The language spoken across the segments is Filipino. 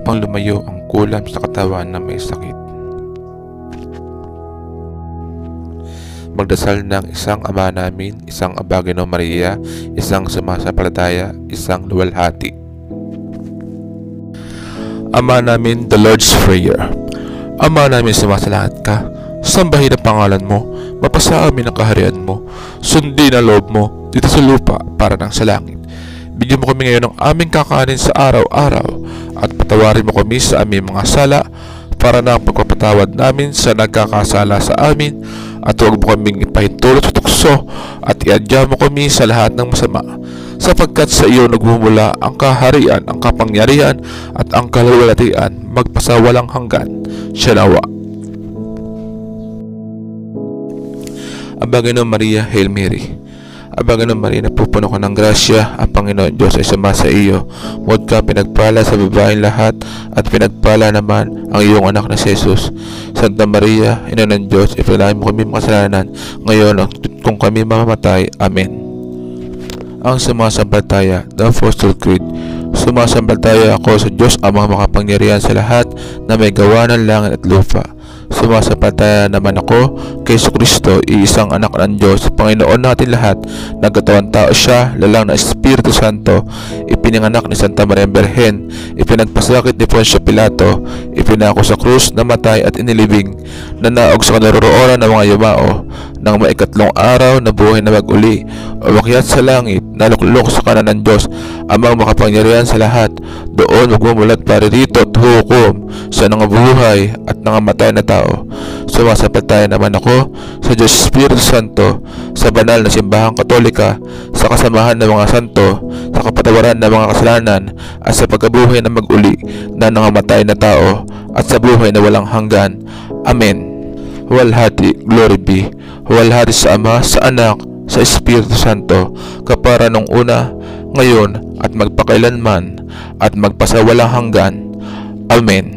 upang lumayo ang kulam sa katawan na may sakit. Magdasal ng isang Ama namin, isang Aba Ginoo Maria, isang sumasampalataya, isang luwalhati. Ama namin, the Lord's Prayer. Ama namin, sumasalangit ka, sambahin ang pangalan mo, mapasa amin ang kaharian mo, sundin ang loob mo dito sa lupa para ng sa langit. Bigyan mo kami ngayon ng aming kakanin sa araw-araw at patawarin mo kami sa aming mga sala para na ang pagpapatawad namin sa nagkakasala sa amin, at huwag mo kaming ipahintulot sa tukso at iadya mo kami sa lahat ng masama, sapagkat sa iyo nagmumula ang kaharian, ang kapangyarihan at ang kaluwalhatian magpasawalang hanggan. Siya nawa. Aba Ginoo Maria, Hail Mary. Aba Ginoo Maria, napupuno ka ng grasya, ang Panginoon Diyos ay sumasa iyo. Huwag ka pinagpala sa babaeng lahat, at pinagpala naman ang iyong anak na si Jesus. Santa Maria, Ina ng Diyos, ipinalangin mo kami makasalanan, ngayon kung kami mamamatay. Amen. Ang sumasampalataya, the Apostle Creed. Sumasampalataya ako sa Diyos Amang makapangyarihan sa lahat, na may gawa ng langit at lupa. Sumasampalataya naman ako kay Jesucristo, iisang anak ng Diyos, Panginoon natin lahat. Nagkatawang tao siya, lalang na Espiritu Santo, ipinanganak ni Santa Maria Berhen, ipinagpasakit ni Poncio Pilato, ipinako sa krus, namatay at inilibing, nanaog sa kanaroroonan ng mga yumao, nang maikatlong araw na buhay na mag-uli, umakyat sa langit, naluklok sa kanan ng Diyos Amang makapangyarihan sa lahat. Doon magmumulat paririto at hukom sa nangabuhay at nangamatay na tao. Sumasampalataya naman ako sa Diyos Espiritu Santo, sa banal na simbahang katolika, sa kasamahan ng mga santo, sa kapatawaran ng mga kasalanan, at sa pagkabuhay na mag-uli na nangamatay na tao, at sa buhay na walang hanggan. Amen. Huwalhati, glory be. Huwalhati sa Ama, sa Anak, sa Espiritu Santo, kapara nung una, ngayon, at magpakailanman, at magpasawalang hanggan. Amen.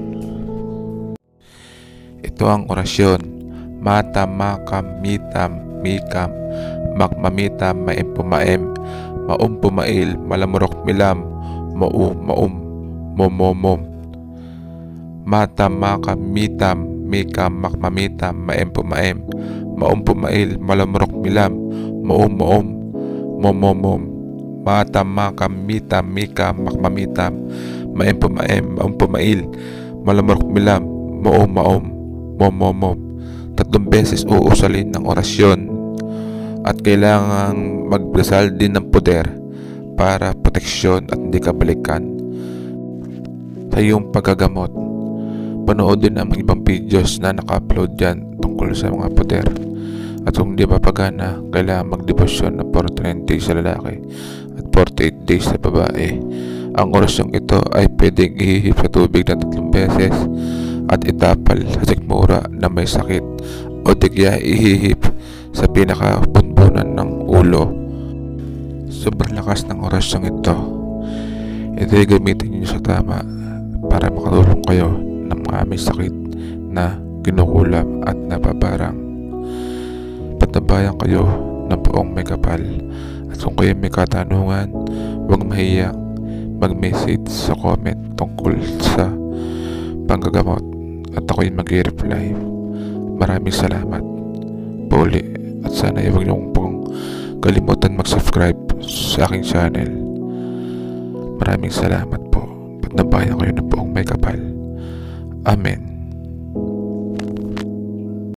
Ito ang orasyon. Mata makam mitam mikam makmamitam maempumaem maumpumail malamurok milam maum momomom. Mata makam mitam mikam makmamitam maempumaem maumpumail malamurok milam maum momomom. Mata makam mitam mikam makmamitam maempumaem maumpumail malamurok milam maum momomom. 3 beses uusalin ng orasyon, at kailangang magdasal din ng poder para proteksyon at hindi kabalikan sa iyong paggagamot. Panood din ang ibang videos na naka-upload dyan tungkol sa mga poder. At kung di mapagana, kailangan magdebosyon ng 49 days sa lalaki at 48 days sa babae. Ang orasyong ito ay pwedeng ihihip sa tubig na 3 beses at itapal sa sikmura na may sakit, o tigya ihihip sa pinakabunbunan ng ulo. Sobrang lakas ng orasyong ito. Ito ay gamitin niyo sa tama para makatulong kayo ng mga may sakit na kinukulam at nababarang. Patabayan kayo ng buong may kapal, at kung kayo may katanungan, huwag mahiyang mag-message sa comment tungkol sa panggagamot, at ako'y mag-reply. Maraming salamat po uli, at sana huwag niyong pong kalimutan mag-subscribe sa aking channel. Maraming salamat po. Patnabayan kayo ng buong may kapal. Amen.